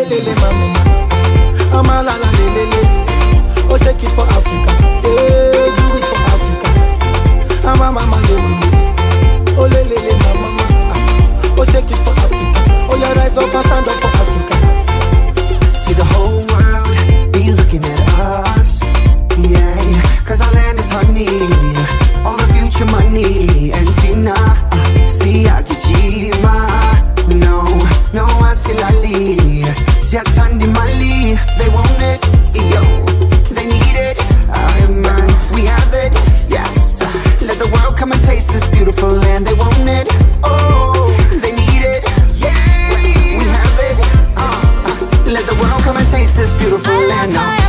lele mama, ama la la lele. Oh, shake it for Africa, eh, do it for Africa. Ama mama lele, oh lele mama, oh shake it for Africa. Oh, you rise up and stand up for Africa. See the whole world be looking at us, yeah, cause our land is honey, all the future money. And see now, see Akijima, no, no Asilali, see Atandi Mali, they want it, yo, they need it, man, we have it, yes, let the world come and taste this beautiful land, they want it, oh, they need it, yeah, we have it, let the world come and taste this beautiful land now.